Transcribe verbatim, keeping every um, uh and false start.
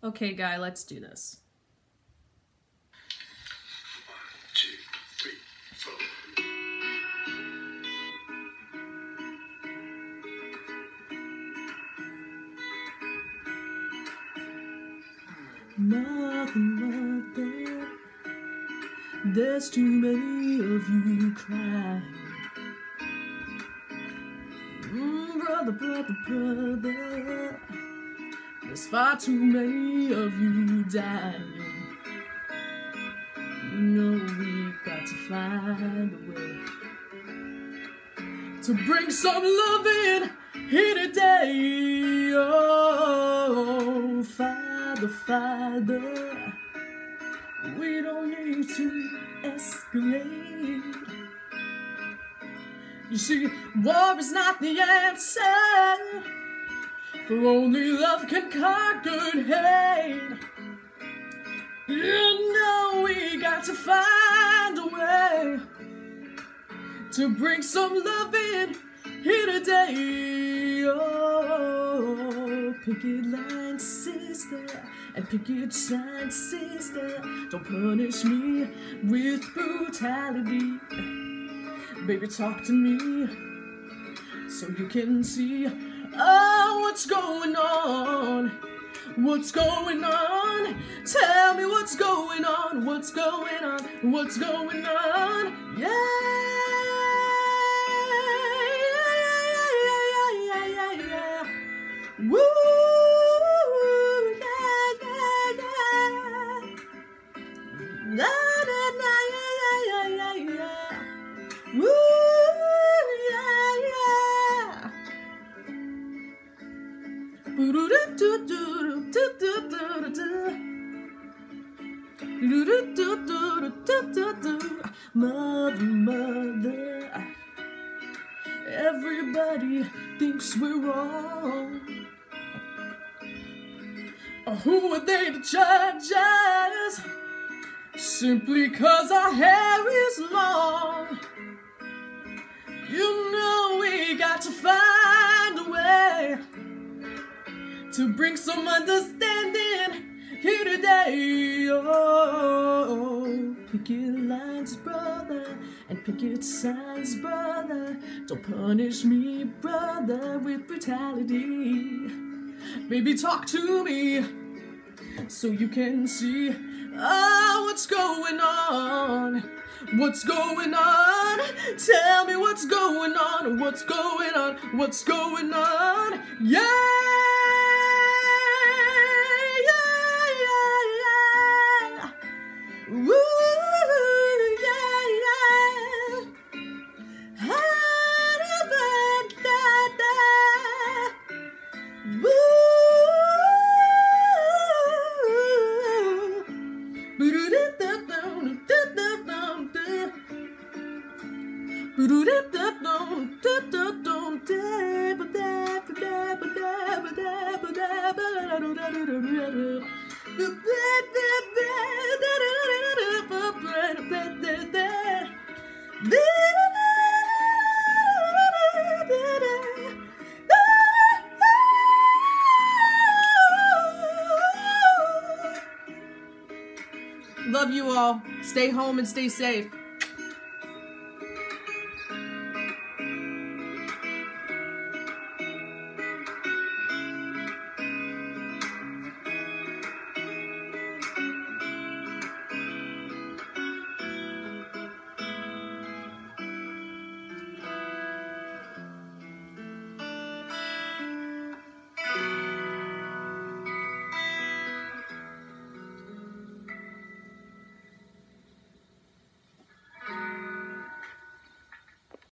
Okay, Guy, let's do this. One, two, three, four. Mother, mother, there's too many of you crying. Mm, brother, brother, brother, there's far too many of you dying. You know we've got to find a way to bring some love in here today. Oh, Father, Father, we don't need to escalate. You see, war is not the answer, for only love can conquer hate. You know we got to find a way to bring some love in here today. Oh, picket line sister and picket sign sister, don't punish me with brutality. Baby, talk to me so you can see oh, what's going on. What's going on? Tell me what's going on. What's going on? What's going on? Yeah, yeah, yeah, yeah, yeah, yeah. Woo, yeah, yeah, yeah. La, la, la, yeah, yeah, yeah, yeah. Woo, yeah, yeah. Mother, mother, everybody thinks we're wrong. Who are they to judge us? Simply 'cause our hair is long. You know we got to find a way to bring some understanding here today. Oh, picket lines, brother, and picket signs, brother, don't punish me, brother, with brutality. Baby, talk to me so you can see oh, what's going on. What's going on? Tell me what's going on. What's going on? What's going on? Yeah, yeah, yeah, yeah. Woo, yeah, yeah. Ha-da-ba-da-da. Woo. Love you all. Stay home and stay safe.